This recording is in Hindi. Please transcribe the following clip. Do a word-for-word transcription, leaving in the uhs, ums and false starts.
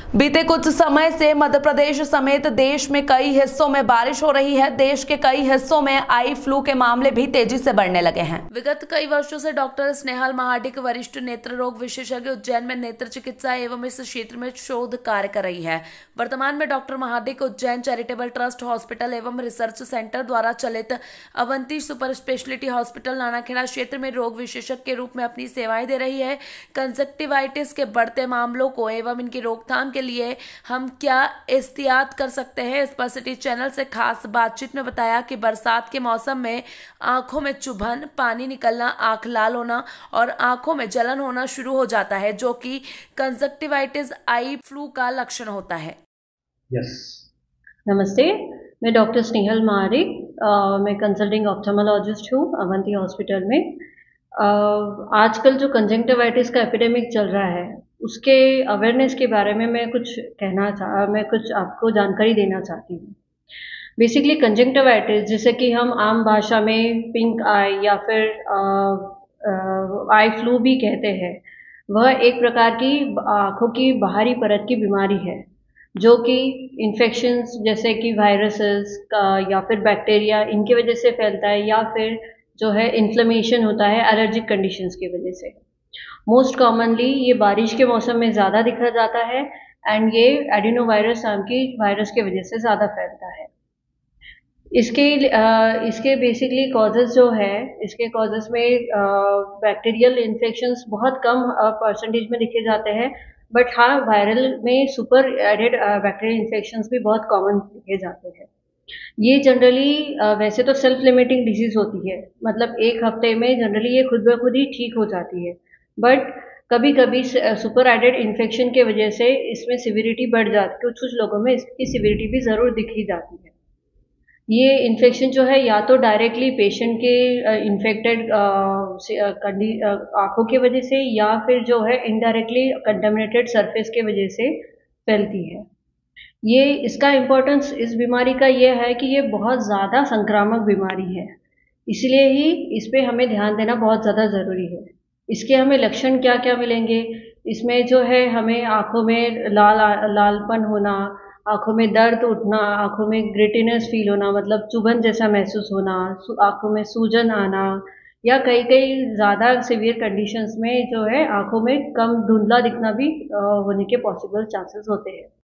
बीते कुछ समय से मध्य प्रदेश समेत देश में कई हिस्सों में बारिश हो रही है। देश के कई हिस्सों में आई फ्लू के मामले भी तेजी से बढ़ने लगे हैं। विगत कई वर्षों से डॉक्टर स्नेहल महाडिक, वरिष्ठ नेत्र रोग विशेषज्ञ, उज्जैन में नेत्र चिकित्सा एवं इस क्षेत्र में शोध कार्य कर रही है। वर्तमान में doctor Mahadik Ujjain charitable trust hospital एवं रिसर्च सेंटर द्वारा चलित Avanti super speciality hospital Nanakheda क्षेत्र में रोग विशेषज्ञ के रूप में अपनी सेवाएं दे रही है। कंजक्टिवाइटिस के बढ़ते मामलों को एवं इनकी रोकथाम के लिए हम क्या एहतियात कर सकते हैं, इस पर सिटी चैनल से खास बातचीत में बताया कि बरसात के मौसम में आंखों में चुभन, पानी निकलना, आंख लाल होना और आंखों में जलन होना शुरू हो जाता है, जो कि कंजक्टिवाइटिस आई फ्लू का लक्षण होता है। यस नमस्ते, मैं डॉक्टर स्नेहल महाडिक, मैं कंसल्टिंग ऑप्थेमोलॉजिस्ट हूँ अवंती हॉस्पिटल में। uh, आजकल जो कंजक्टिवाइटिस का एपिडेमिक चल रहा है उसके अवेयरनेस के बारे में मैं कुछ कहना चाह मैं कुछ आपको जानकारी देना चाहती हूँ। बेसिकली कंजक्टिवाइटिस, जिसे कि हम आम भाषा में पिंक आई या फिर आई फ्लू भी कहते हैं, वह एक प्रकार की आँखों की बाहरी परत की बीमारी है जो कि इन्फेक्शंस जैसे कि वायरसेस का या फिर बैक्टीरिया, इनकी वजह से फैलता है, या फिर जो है इन्फ्लेमेशन होता है एलर्जिक कंडीशंस की वजह से। मोस्ट कॉमनली ये बारिश के मौसम में ज़्यादा दिखा जाता है एंड ये एडिनोवायरस नाम की वायरस की वजह से ज़्यादा फैलता है। इसके uh, इसके बेसिकली कॉजेज़ जो है, इसके कॉजेज़ में बैक्टीरियल इन्फेक्शंस बहुत कम परसेंटेज uh, में दिखे जाते हैं, बट हाँ वायरल में सुपर एडेड बैक्टीरियल इन्फेक्शंस भी बहुत कॉमन दिखे जाते हैं। ये जनरली uh, वैसे तो सेल्फ लिमिटिंग डिजीज़ होती है, मतलब एक हफ्ते में जनरली ये खुद ब खुद ही ठीक हो जाती है, बट कभी कभी सुपर एडेड इन्फेक्शन के वजह से इसमें सिविरिटी बढ़ जाती है। कुछ कुछ लोगों में इसकी सिविरिटी भी ज़रूर दिखी जाती है। ये इन्फेक्शन जो है या तो डायरेक्टली पेशेंट के इन्फेक्टेड आँखों की वजह से या फिर जो है इनडायरेक्टली कंटामिनेटेड सरफेस के वजह से फैलती है। ये इसका इम्पोर्टेंस इस बीमारी का ये है कि ये बहुत ज़्यादा संक्रामक बीमारी है, इसलिए ही इस पर हमें ध्यान देना बहुत ज़्यादा ज़रूरी है। इसके हमें लक्षण क्या क्या मिलेंगे, इसमें जो है हमें आँखों में लाल लालपन होना, आँखों में दर्द उठना, आँखों में ग्रिटिनेस फील होना, मतलब चुभन जैसा महसूस होना, आँखों में सूजन आना, या कई कई ज़्यादा सीवियर कंडीशंस में जो है आँखों में कम धुंधला दिखना भी होने के पॉसिबल चांसेस होते हैं।